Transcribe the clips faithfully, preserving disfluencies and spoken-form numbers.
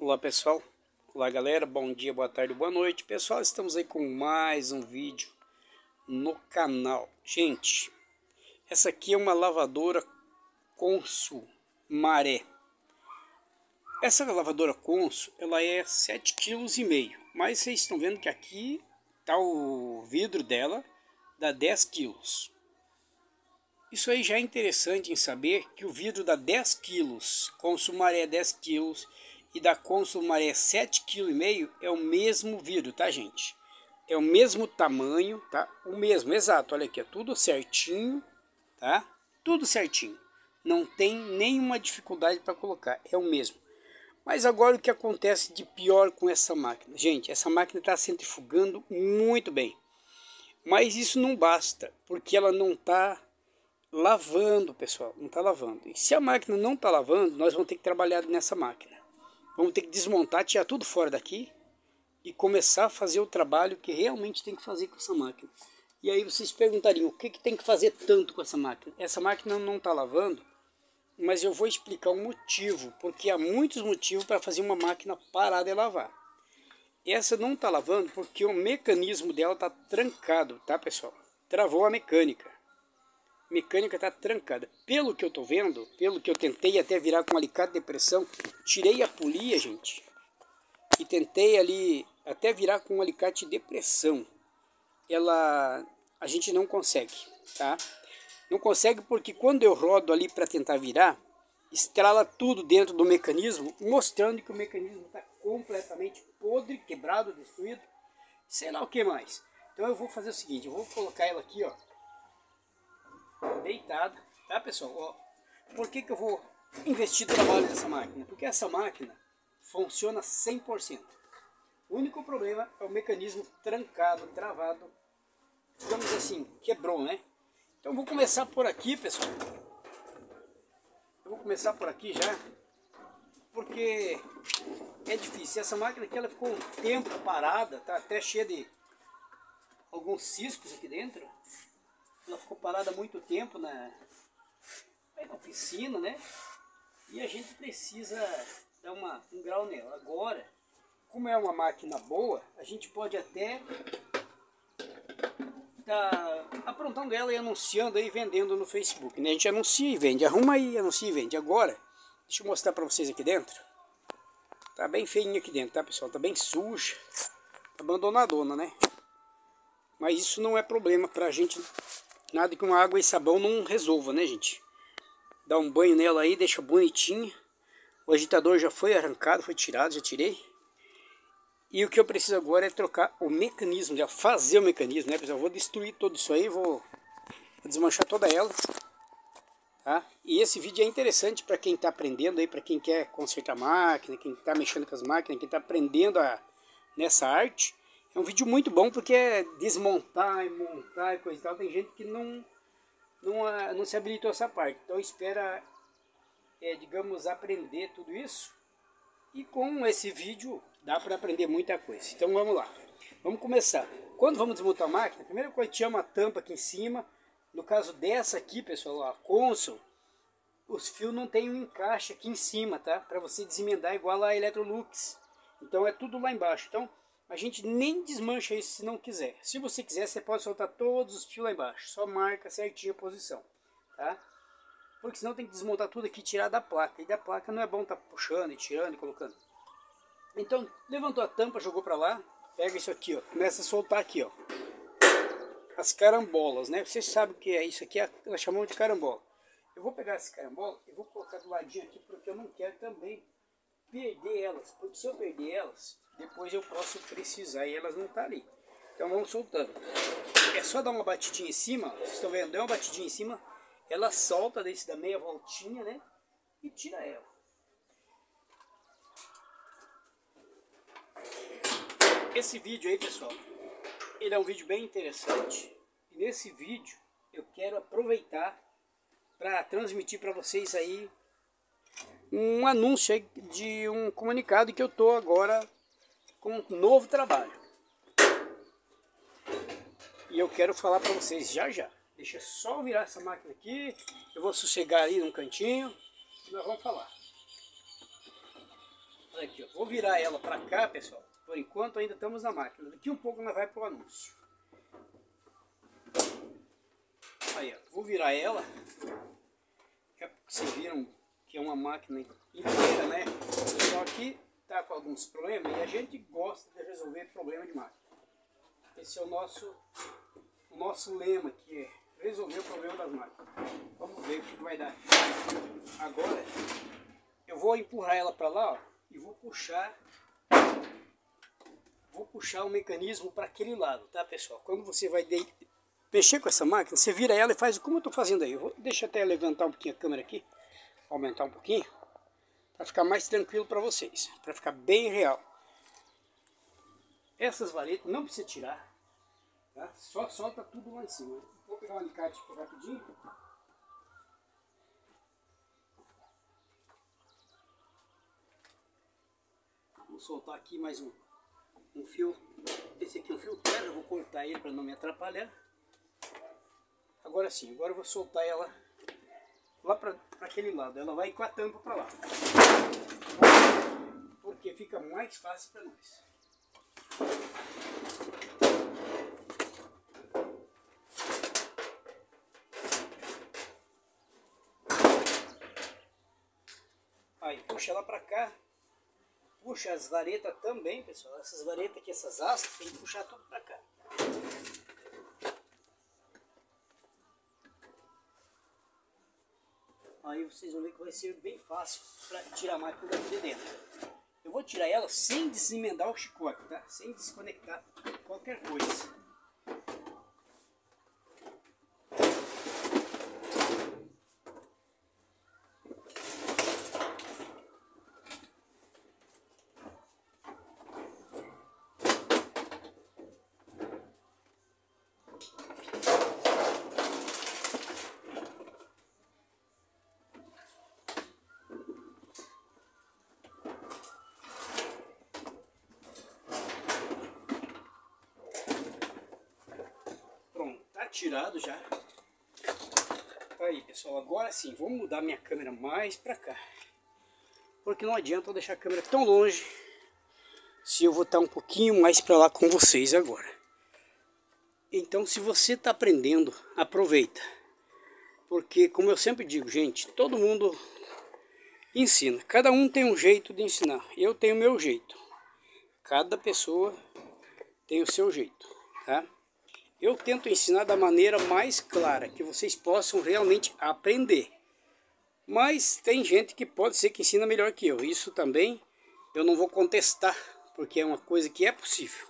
Olá pessoal, olá galera, bom dia, boa tarde, boa noite. Pessoal, estamos aí com mais um vídeo no canal. Gente, essa aqui é uma lavadora Consul Maré. Essa lavadora Consul, ela é sete vírgula cinco quilos, mas vocês estão vendo que aqui tá o vidro dela, dá dez quilos. Isso aí já é interessante em saber que o vidro dá dez quilos, Consul Maré dez quilos, e da Consul Maré sete vírgula cinco quilos é o mesmo vidro, tá gente? É o mesmo tamanho, tá? O mesmo, exato, olha aqui, é tudo certinho, tá? Tudo certinho. Não tem nenhuma dificuldade para colocar, é o mesmo. Mas agora o que acontece de pior com essa máquina? Gente, essa máquina está centrifugando muito bem. Mas isso não basta, porque ela não está lavando, pessoal, não está lavando. E se a máquina não está lavando, nós vamos ter que trabalhar nessa máquina. Vamos ter que desmontar, tirar tudo fora daqui e começar a fazer o trabalho que realmente tem que fazer com essa máquina. E aí vocês perguntariam, o que, que tem que fazer tanto com essa máquina? Essa máquina não está lavando, mas eu vou explicar o motivo, porque há muitos motivos para fazer uma máquina parar de lavar. Essa não está lavando porque o mecanismo dela está trancado, tá pessoal? Travou a mecânica. A mecânica está trancada. Pelo que eu estou vendo, pelo que eu tentei até virar com um alicate de pressão, tirei a polia, gente, e tentei ali até virar com um alicate de pressão. Ela, a gente não consegue, tá? Não consegue porque quando eu rodo ali para tentar virar, estrala tudo dentro do mecanismo, mostrando que o mecanismo está completamente podre, quebrado, destruído, sei lá o que mais. Então eu vou fazer o seguinte, eu vou colocar ela aqui, ó, deitada, tá pessoal? Ó, por que que eu vou investir trabalho nessa máquina? Porque essa máquina funciona cem por cento. O único problema é o mecanismo trancado, travado, digamos assim, quebrou, né? Então eu vou começar por aqui, pessoal. Eu vou começar por aqui já, porque é difícil. Essa máquina aqui ela ficou um tempo parada, tá até cheia de alguns ciscos aqui dentro. Ela ficou parada há muito tempo na, na oficina, né? E a gente precisa dar uma, um grau nela. Agora, como é uma máquina boa, a gente pode até tá aprontando ela e anunciando aí, vendendo no Facebook, né? A gente anuncia e vende, arruma aí, anuncia e vende. Agora, deixa eu mostrar para vocês aqui dentro. Tá bem feinha aqui dentro, tá pessoal? Tá bem suja, abandonadona, né? Mas isso não é problema pra gente. Nada que uma água e sabão não resolva, né, gente? Dá um banho nela aí, deixa bonitinha. O agitador já foi arrancado, foi tirado, já tirei. E o que eu preciso agora é trocar o mecanismo, já fazer o mecanismo, né, pessoal? Eu vou destruir tudo isso aí, vou, vou desmanchar toda ela. Tá? E esse vídeo é interessante para quem está aprendendo aí, para quem quer consertar máquina, quem está mexendo com as máquinas, quem está aprendendo a, nessa arte. É um vídeo muito bom porque é desmontar e montar e coisa e tal. Tem gente que não, não, não se habilitou a essa parte. Então espera, é, digamos, aprender tudo isso. E com esse vídeo dá para aprender muita coisa. Então vamos lá. Vamos começar. Quando vamos desmontar a máquina, a primeira coisa tinha uma tampa aqui em cima. No caso dessa aqui, pessoal, a Consul, os fios não tem um encaixe aqui em cima, tá? Para você desemendar igual a Electrolux. Então é tudo lá embaixo. Então a gente nem desmancha isso se não quiser. Se você quiser, você pode soltar todos os fios lá embaixo. Só marca certinho a posição, tá? Porque senão tem que desmontar tudo aqui e tirar da placa. E da placa não é bom estar tá puxando e tirando e colocando. Então, levantou a tampa, jogou para lá. Pega isso aqui, ó. Começa a soltar aqui, ó. As carambolas, né? Vocês sabem o que é isso aqui, nós chamamos de carambola. Eu vou pegar essa carambola e vou colocar do ladinho aqui, porque eu não quero também perder elas. Porque se eu perder elas, depois eu posso precisar e elas não estão ali. Então vamos soltando. É só dar uma batidinha em cima, vocês estão vendo? Deu uma batidinha em cima, ela solta desse da meia voltinha, né? E tira ela. Esse vídeo aí, pessoal, ele é um vídeo bem interessante. E nesse vídeo eu quero aproveitar para transmitir para vocês aí um anúncio de um comunicado que eu tô agora com um novo trabalho. E eu quero falar para vocês já já. Deixa só eu virar essa máquina aqui, eu vou sossegar ali num cantinho e nós vamos falar. Olha aqui, ó. Vou virar ela para cá, pessoal. Por enquanto ainda estamos na máquina. Daqui um pouco nós vai para o anúncio. Aí, ó. Vou virar ela. Vocês viram que é uma máquina inteira, né? Só que tá com alguns problemas e a gente gosta de resolver problema de máquina. Esse é o nosso, o nosso lema, que é resolver o problema das máquinas. Vamos ver o que vai dar. Agora eu vou empurrar ela para lá, ó, e vou puxar vou puxar o mecanismo para aquele lado, tá, pessoal? Quando você vai de... mexer com essa máquina, você vira ela e faz como eu estou fazendo aí. Eu vou... Deixa eu até levantar um pouquinho a câmera aqui, aumentar um pouquinho, para ficar mais tranquilo para vocês, para ficar bem real. Essas varetas não precisa tirar, tá? Só solta tudo lá em cima. Vou pegar um alicate rapidinho. Vou soltar aqui mais um, um fio. Esse aqui é um fio terra, eu vou cortar ele para não me atrapalhar. Agora sim, agora eu vou soltar ela lá para aquele lado. Ela vai com a tampa para lá, porque fica mais fácil para nós. Aí puxa ela para cá. Puxa as varetas também, pessoal. Essas varetas aqui, essas hastes, tem que puxar tudo para cá. Aí vocês vão ver que vai ser bem fácil para tirar a máquina daqui de dentro. Eu vou tirar ela sem desemendar o chicote, tá? Sem desconectar qualquer coisa. Tirado já. Aí, pessoal, agora sim, vou mudar minha câmera mais pra cá, porque não adianta eu deixar a câmera tão longe se eu vou estar um pouquinho mais pra lá com vocês agora. Então, se você tá aprendendo, aproveita, porque como eu sempre digo, gente, todo mundo ensina, cada um tem um jeito de ensinar. Eu tenho o meu jeito, cada pessoa tem o seu jeito, tá? Eu tento ensinar da maneira mais clara, que vocês possam realmente aprender. Mas tem gente que pode ser que ensina melhor que eu. Isso também eu não vou contestar, porque é uma coisa que é possível.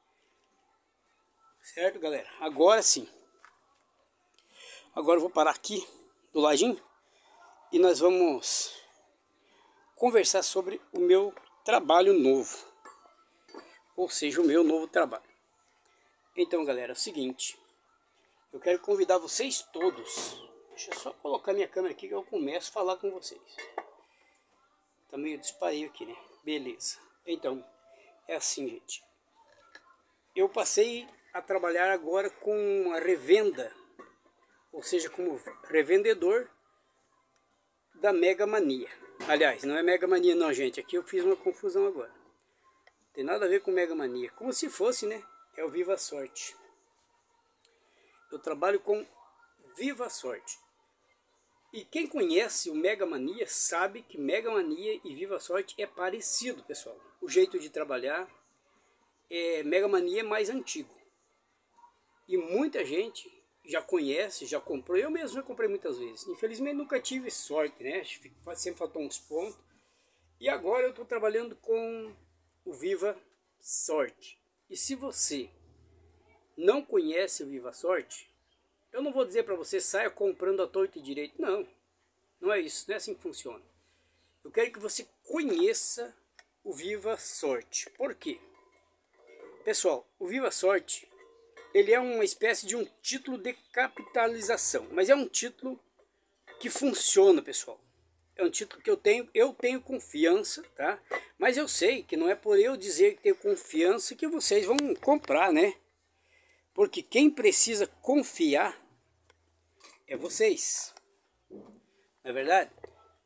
Certo, galera? Agora sim. Agora eu vou parar aqui do ladinho e nós vamos conversar sobre o meu trabalho novo. Ou seja, o meu novo trabalho. Então, galera, é o seguinte, eu quero convidar vocês todos, deixa eu só colocar minha câmera aqui que eu começo a falar com vocês. Tá meio disparei aqui, né? Beleza. Então, é assim, gente. Eu passei a trabalhar agora com a revenda, ou seja, como revendedor da Mega Mania. Aliás, não é Mega Mania não, gente, aqui eu fiz uma confusão agora. Não tem nada a ver com Mega Mania, como se fosse, né? É o Viva Sorte. Eu trabalho com Viva Sorte. E quem conhece o Mega Mania sabe que Mega Mania e Viva Sorte é parecido, pessoal. O jeito de trabalhar é Mega Mania é mais antigo. E muita gente já conhece, já comprou. Eu mesmo já comprei muitas vezes. Infelizmente nunca tive sorte, né? Sempre faltou uns pontos. E agora eu estou trabalhando com o Viva Sorte. E se você não conhece o Viva Sorte, eu não vou dizer para você saia comprando a torta e direito. Não, não é isso, não é assim que funciona. Eu quero que você conheça o Viva Sorte. Por quê? Pessoal, o Viva Sorte, ele é uma espécie de um título de capitalização. Mas é um título que funciona, pessoal. É um título que eu tenho, eu tenho confiança, tá? Mas eu sei que não é por eu dizer que tenho confiança que vocês vão comprar, né? Porque quem precisa confiar é vocês. Não é verdade?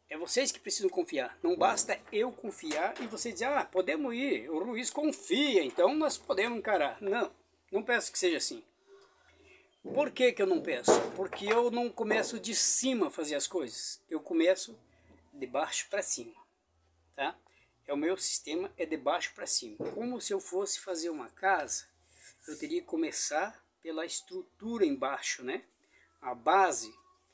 É vocês que precisam confiar. Não basta eu confiar e você dizer, ah, podemos ir, o Ruiz confia, então nós podemos encarar. Não, não peço que seja assim. Por que que eu não peço? Porque eu não começo de cima a fazer as coisas. Eu começo de baixo para cima, tá? É o meu sistema, é de baixo para cima. Como se eu fosse fazer uma casa, eu teria que começar pela estrutura embaixo, né? A base.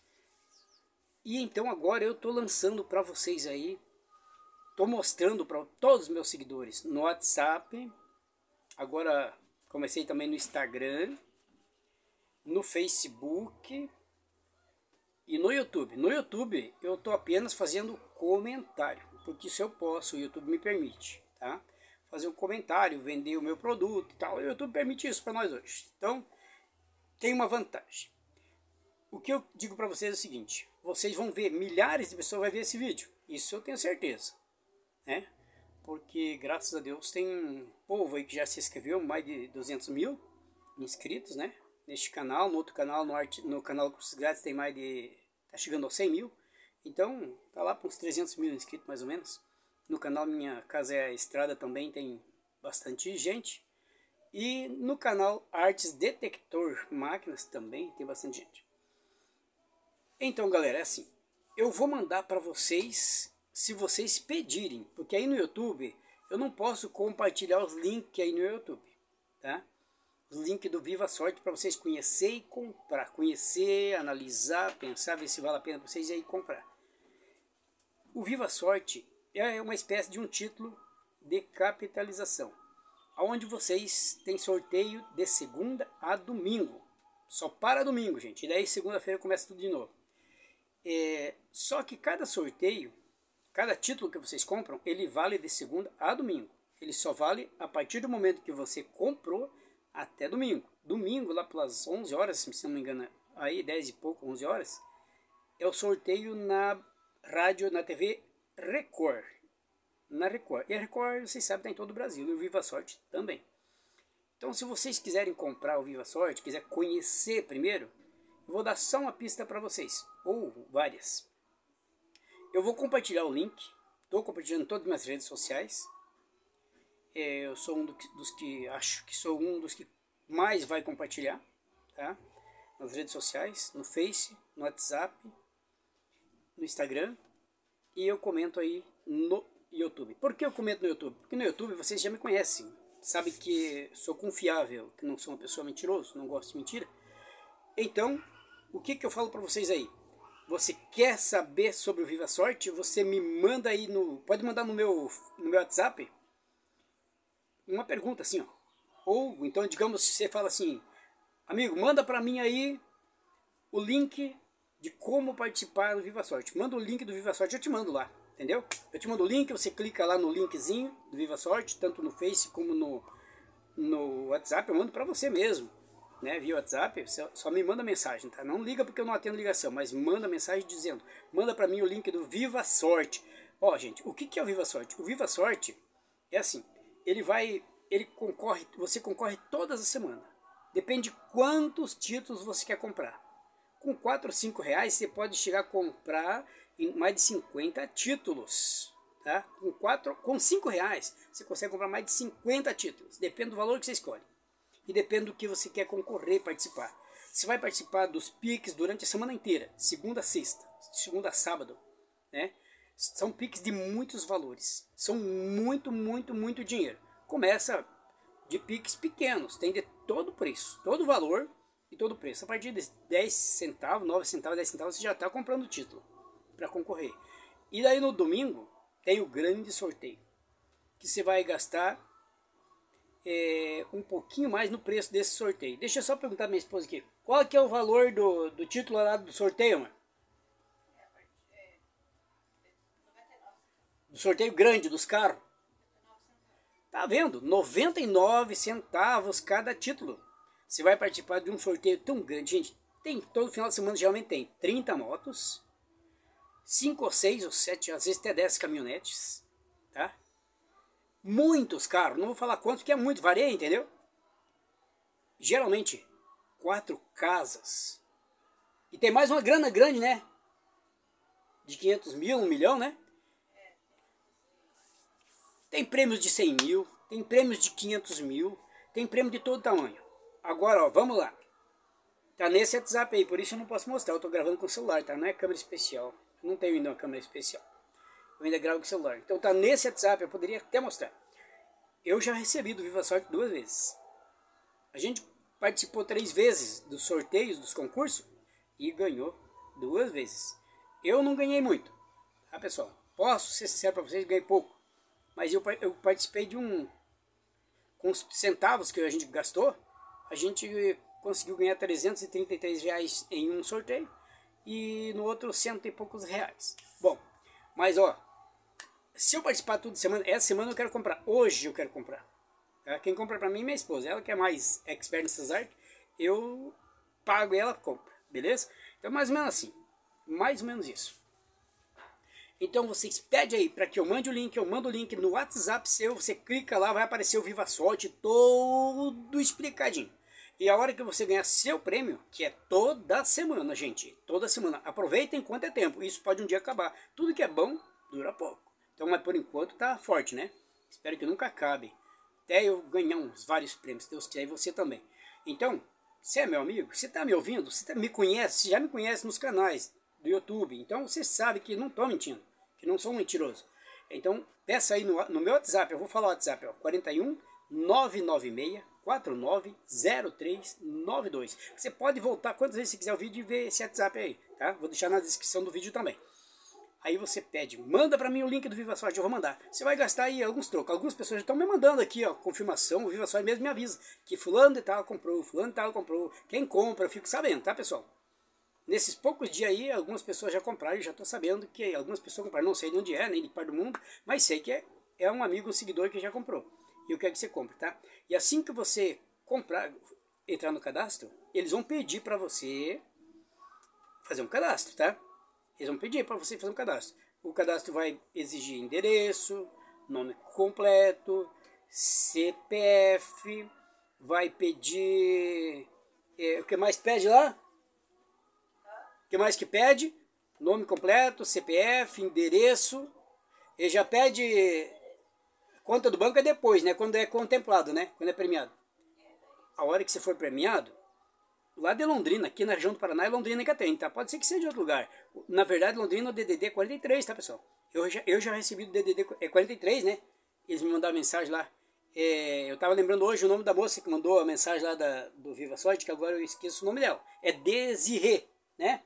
E então agora eu estou lançando para vocês aí, estou mostrando para todos os meus seguidores no WhatsApp, agora comecei também no Instagram, no Facebook e no YouTube. No YouTube eu estou apenas fazendo comentário, porque isso eu posso, o YouTube me permite, tá? Fazer um comentário, vender o meu produto e tal, o YouTube permite isso para nós hoje. Então tem uma vantagem. O que eu digo para vocês é o seguinte, vocês vão ver, milhares de pessoas vão ver esse vídeo, isso eu tenho certeza, né? Porque graças a Deus tem um povo aí que já se inscreveu, mais de duzentos mil inscritos, né? Neste canal, no outro canal, no, arte, no canal Cursos Grátis tem mais de, tá chegando aos cem mil, então tá lá para uns trezentos mil inscritos mais ou menos. No canal Minha Casa é a Estrada também tem bastante gente. E no canal Artes Detector Máquinas também tem bastante gente. Então galera, é assim, eu vou mandar para vocês se vocês pedirem, porque aí no YouTube eu não posso compartilhar os links aí no YouTube, tá? Os links do Viva Sorte para vocês conhecer e comprar, conhecer, analisar, pensar, ver se vale a pena para vocês aí comprar. O Viva Sorte é uma espécie de um título de capitalização, onde vocês têm sorteio de segunda a domingo, só para domingo, gente, e daí segunda-feira começa tudo de novo. É, só que cada sorteio, cada título que vocês compram, ele vale de segunda a domingo. Ele só vale a partir do momento que você comprou até domingo. Domingo, lá pelas onze horas, se não me engano, aí dez e pouco, onze horas, é o sorteio na rádio, na T V Record. Na Record. E a Record, vocês sabem, está em todo o Brasil, e o Viva Sorte também. Então, se vocês quiserem comprar o Viva Sorte, quiser conhecer primeiro, eu vou dar só uma pista para vocês, ou várias. Eu vou compartilhar o link, estou compartilhando em todas as minhas redes sociais. É, eu sou um dos que, acho que sou um dos que mais vai compartilhar, tá? Nas redes sociais, no Face, no WhatsApp, no Instagram, e eu comento aí no YouTube. Por que eu comento no YouTube? Porque no YouTube vocês já me conhecem, sabem que sou confiável, que não sou uma pessoa mentirosa, não gosto de mentira. Então, o que que eu falo para vocês aí? Você quer saber sobre o Viva Sorte? Você me manda aí no... Pode mandar no meu, no meu WhatsApp uma pergunta assim, ó. Ou então, digamos, você fala assim, amigo, manda para mim aí o link de como participar do Viva Sorte. Manda o link do Viva Sorte, eu te mando lá, entendeu? Eu te mando o link, você clica lá no linkzinho do Viva Sorte, tanto no Face como no, no WhatsApp, eu mando para você mesmo. Né, via WhatsApp, só me manda mensagem, tá? Não liga porque eu não atendo ligação, mas manda mensagem dizendo, manda para mim o link do Viva Sorte. Ó, gente, o que que é o Viva Sorte? O Viva Sorte é assim, ele vai, ele concorre, você concorre todas as semanas. Depende de quantos títulos você quer comprar. Com quatro ou cinco reais você pode chegar a comprar em mais de cinquenta títulos, tá? Com quatro, com cinco reais você consegue comprar mais de cinquenta títulos, depende do valor que você escolhe. E depende do que você quer concorrer, participar. Você vai participar dos piques durante a semana inteira, segunda a sexta, segunda a sábado, né? São piques de muitos valores, são muito, muito, muito dinheiro. Começa de piques pequenos, tem de todo preço, todo valor e todo preço. A partir de dez centavos, nove centavos, dez centavos, você já está comprando o título para concorrer. E daí no domingo tem o grande sorteio, que você vai gastar É, um pouquinho mais no preço desse sorteio. Deixa eu só perguntar pra minha esposa aqui. Qual que é o valor do, do título lá do sorteio, mano? Do sorteio grande dos carros. Tá vendo? noventa e nove centavos cada título. Você vai participar de um sorteio tão grande. Gente, tem todo final de semana geralmente tem trinta motos, cinco ou seis ou sete, às vezes até dez caminhonetes, tá? Muitos carros, não vou falar quantos, porque é muito, varia, entendeu? Geralmente, quatro casas. E tem mais uma grana grande, né? de quinhentos mil, um milhão, né? Tem prêmios de cem mil, tem prêmios de quinhentos mil, tem prêmio de todo tamanho. Agora, ó, vamos lá. Tá nesse WhatsApp aí, por isso eu não posso mostrar. Eu tô gravando com o celular, tá? Não é câmera especial. Eu não tenho ainda uma câmera especial. Eu ainda gravo com o celular. Então tá nesse WhatsApp, eu poderia até mostrar. Eu já recebi do Viva Sorte duas vezes. A gente participou três vezes dos sorteios, dos concursos, e ganhou duas vezes. Eu não ganhei muito, tá, pessoal? Posso ser sincero para vocês, ganhei pouco. Mas eu, eu participei de um... Com os centavos que a gente gastou, a gente conseguiu ganhar trezentos e trinta e três reais em um sorteio. E no outro, cento e poucos reais. Bom, mas ó, se eu participar toda semana, essa semana eu quero comprar. Hoje eu quero comprar. Tá? Quem compra pra mim é minha esposa. Ela que é mais expert nessas artes. Eu pago e ela compra. Beleza? Então mais ou menos assim. Mais ou menos isso. Então vocês pedem aí para que eu mande o link. Eu mando o link no WhatsApp seu. Você clica lá, vai aparecer o Viva Sorte todo explicadinho. E a hora que você ganhar seu prêmio, que é toda semana, gente. Toda semana. Aproveitem enquanto é tempo. Isso pode um dia acabar. Tudo que é bom, dura pouco. Então, mas por enquanto tá forte, né? Espero que nunca acabe. Até eu ganhar uns vários prêmios, Deus quiser, e você também. Então, você é meu amigo, você tá me ouvindo, você me conhece, você já me conhece nos canais do YouTube. Então, você sabe que não tô mentindo, que não sou um mentiroso. Então, peça aí no, no meu WhatsApp, eu vou falar o WhatsApp, ó, quarenta e um, nove nove seis, quatro nove zero três nove dois. Você pode voltar quantas vezes você quiser o vídeo e ver esse WhatsApp aí, tá? Vou deixar na descrição do vídeo também. Aí você pede, manda pra mim o link do Viva Sorte, eu vou mandar. Você vai gastar aí alguns trocos. Algumas pessoas já estão me mandando aqui, ó, confirmação. O Viva Sorte mesmo me avisa que fulano de tal comprou, fulano de tal comprou. Quem compra, eu fico sabendo, tá, pessoal? Nesses poucos dias aí, algumas pessoas já compraram, e já tô sabendo que algumas pessoas compraram. Não sei de onde é, nem de parte do mundo, mas sei que é, é um amigo, um seguidor que já comprou. E eu quero que você compre, tá? E assim que você comprar, entrar no cadastro, eles vão pedir pra você fazer um cadastro, tá? Eles vão pedir para você fazer um cadastro. O cadastro vai exigir endereço, nome completo, C P F, vai pedir... É, o que mais pede lá? O que mais que pede? Nome completo, C P F, endereço. Ele já pede... Conta do banco é depois, né? Quando é contemplado, né? Quando é premiado. A hora que você for premiado, lá de Londrina, aqui na região do Paraná é Londrina que tem, tá? Pode ser que seja de outro lugar. Na verdade, Londrina é o D D D quarenta e três, tá, pessoal? Eu já, eu já recebi do D D D quarenta e três, né? Eles me mandaram mensagem lá. É, eu tava lembrando hoje o nome da moça que mandou a mensagem lá da, do Viva Sorte, que agora eu esqueço o nome dela. É Desirê, né?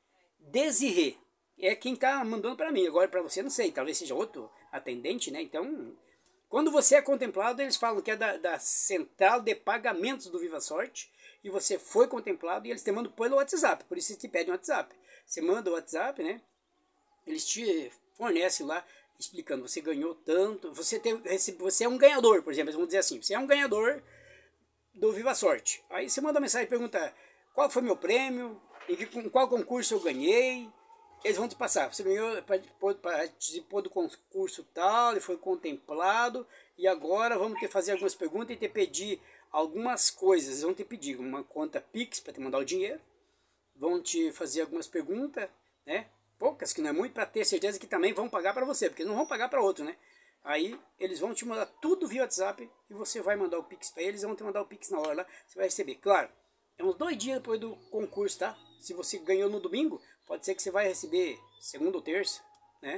Desirê. É quem tá mandando para mim. Agora para você, não sei. Talvez seja outro atendente, né? Então, quando você é contemplado, eles falam que é da, da central de pagamentos do Viva Sorte. E você foi contemplado e eles te mandam pelo WhatsApp. Por isso eles te pedem o WhatsApp. Você manda o WhatsApp, né? Eles te fornecem lá, explicando, você ganhou tanto. Você, tem, você é um ganhador, por exemplo. Eles vão dizer assim, você é um ganhador do Viva Sorte. Aí você manda uma mensagem e pergunta, qual foi meu prêmio? Em que, qual concurso eu ganhei? Eles vão te passar. Você ganhou, participou, participou do concurso tal, ele foi contemplado. E agora vamos te fazer algumas perguntas e te pedir algumas coisas. Eles vão te pedir uma conta Pix para te mandar o dinheiro. Vão te fazer algumas perguntas, né? Poucas, que não é muito, para ter certeza que também vão pagar para você, porque não vão pagar para outro, né? Aí eles vão te mandar tudo via WhatsApp e você vai mandar o Pix para eles, vão te mandar o Pix na hora lá, você vai receber. Claro, é uns dois dias depois do concurso, tá? Se você ganhou no domingo, pode ser que você vai receber segunda ou terça, né?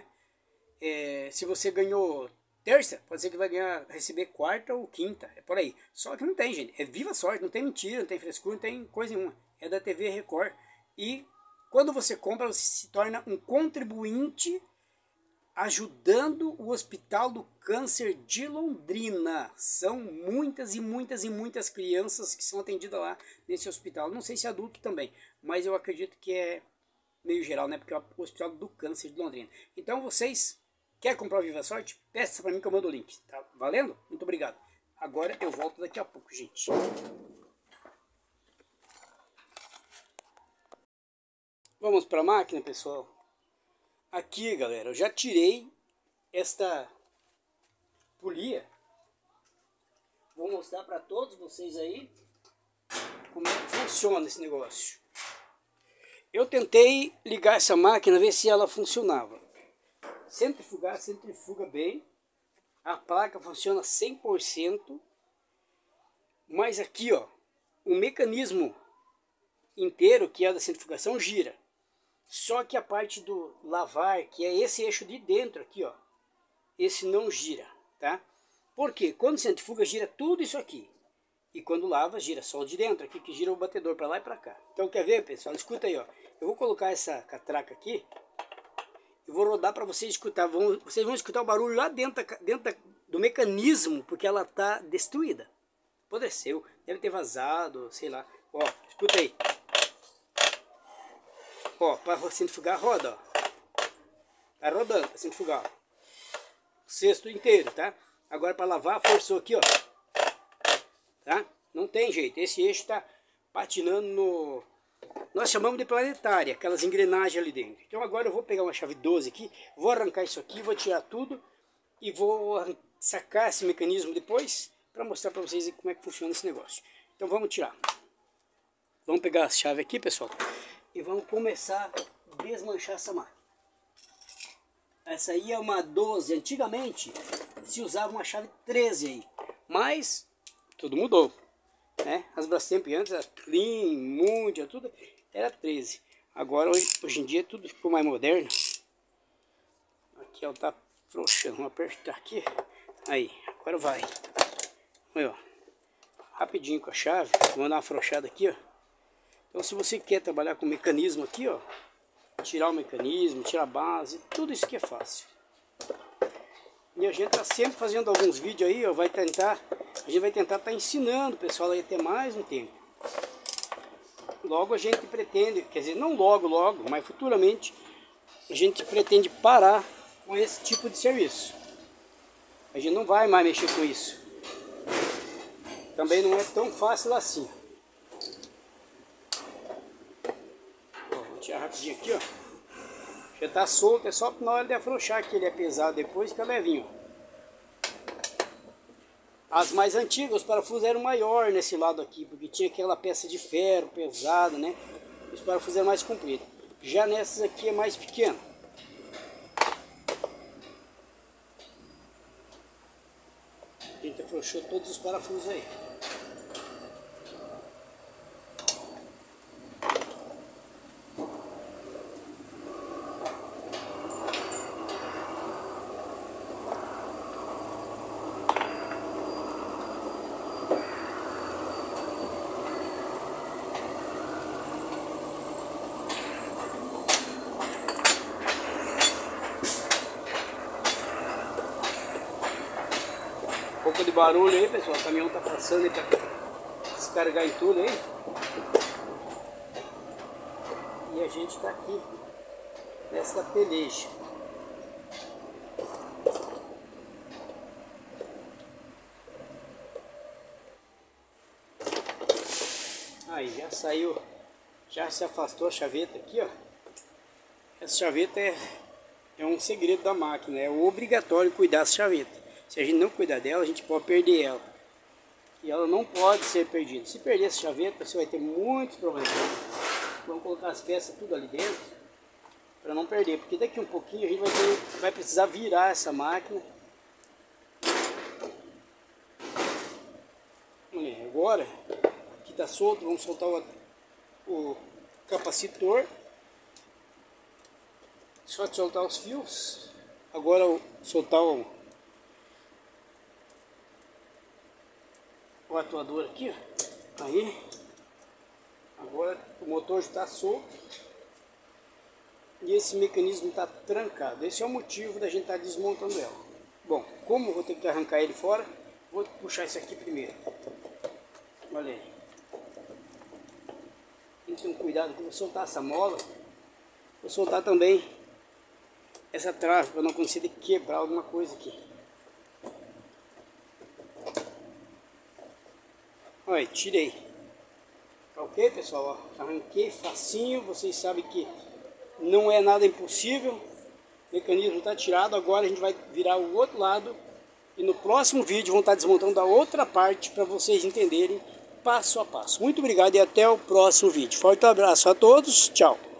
É, se você ganhou terça, pode ser que vai ganhar, receber quarta ou quinta, é por aí. Só que não tem, gente, é Viva Sorte, não tem mentira, não tem frescura, não tem coisa nenhuma. É da T V Record. E quando você compra, você se torna um contribuinte ajudando o Hospital do Câncer de Londrina. São muitas e muitas e muitas crianças que são atendidas lá nesse hospital. Não sei se é adulto também, mas eu acredito que é meio geral, né? Porque é o Hospital do Câncer de Londrina. Então vocês querem comprar o Viva Sorte? Peça para mim que eu mando o link. Tá valendo? Muito obrigado. Agora eu volto daqui a pouco, gente. Vamos para a máquina, pessoal. Aqui, galera, eu já tirei esta polia. Vou mostrar para todos vocês aí como é que funciona esse negócio. eu tentei ligar essa máquina, ver se ela funcionava. Centrifugar, centrifuga bem. A placa funciona cem por cento. Mas aqui, ó, o mecanismo inteiro, que é da centrifugação, gira. Só que a parte do lavar, que é esse eixo de dentro aqui, ó, esse não gira, tá? Por quê? Quando centrifuga, gira tudo isso aqui. E quando lava, gira só o de dentro, aqui que gira o batedor para lá e para cá. Então, quer ver, pessoal? Escuta aí, ó. Eu vou colocar essa catraca aqui. Eu vou rodar para vocês escutar. Vão, vocês vão escutar o barulho lá dentro, da, dentro da, do mecanismo, porque ela tá destruída. Apodreceu, deve ter vazado, sei lá. Ó, escuta aí. Ó, para centrifugar, roda, ó. Tá rodando para centrifugar, ó. O cesto inteiro, tá? Agora para lavar, forçou aqui, ó. Tá? Não tem jeito. Esse eixo está patinando no... Nós chamamos de planetária, aquelas engrenagens ali dentro. Então agora eu vou pegar uma chave doze aqui, vou arrancar isso aqui, vou tirar tudo e vou sacar esse mecanismo depois para mostrar para vocês como é que funciona esse negócio. Então vamos tirar. Vamos pegar a chave aqui, pessoal, e vamos começar a desmanchar essa máquina. Essa aí é uma doze. Antigamente se usava uma chave treze aí, mas tudo mudou, né? As Brastemp antes era Clean, Mundial, tudo era treze. Agora hoje, hoje em dia tudo ficou mais moderno. Aqui ela tá frouxando, vamos apertar aqui. Aí, agora vai. Olha, ó, rapidinho com a chave, vou dar uma afrouxada aqui, ó. Então se você quer trabalhar com o mecanismo aqui, ó, tirar o mecanismo, tirar a base, tudo isso aqui é fácil. E a gente tá sempre fazendo alguns vídeos aí, ó, vai tentar, a gente vai tentar estar tá ensinando o pessoal aí até mais um tempo. Logo a gente pretende, quer dizer, não logo, logo, mas futuramente a gente pretende parar com esse tipo de serviço. A gente não vai mais mexer com isso. Também não é tão fácil assim. Ó, vou tirar rapidinho aqui, ó. Já tá solto, é só na hora de afrouxar que ele é pesado, depois fica levinho. As mais antigas, os parafusos eram maiores nesse lado aqui, porque tinha aquela peça de ferro pesada, né? Os parafusos eram mais compridos. Já nessas aqui é mais pequeno. A gente afrouxou todos os parafusos aí. Um pouco de barulho aí, pessoal, o caminhão tá passando aí para descarregar em tudo aí. E a gente tá aqui nessa peleja. Aí já saiu, já se afastou a chaveta aqui, ó. Essa chaveta é, é um segredo da máquina, é obrigatório cuidar dessa chaveta. Se a gente não cuidar dela, a gente pode perder ela. E ela não pode ser perdida. Se perder essa chaveta, você vai ter muitos problemas. Vamos colocar as peças tudo ali dentro para não perder. Porque daqui um pouquinho a gente vai, ter, vai precisar virar essa máquina. Agora, aqui está solto, vamos soltar o, o capacitor. Só de soltar os fios. Agora soltar o o atuador aqui, ó. Aí agora o motor está solto e esse mecanismo está trancado. Esse é o motivo da gente estar tá desmontando ela. Bom, como eu vou ter que arrancar ele fora, vou puxar isso aqui primeiro. Olha aí, tem que ter um cuidado quando eu soltar essa mola. Vou soltar também essa trave para não acontecer de quebrar alguma coisa aqui. Olha, tirei. Ok, pessoal? Ó, arranquei facinho. Vocês sabem que não é nada impossível. O mecanismo está tirado. Agora a gente vai virar o outro lado. E no próximo vídeo vão estar desmontando a outra parte para vocês entenderem passo a passo. Muito obrigado e até o próximo vídeo. Forte abraço a todos. Tchau.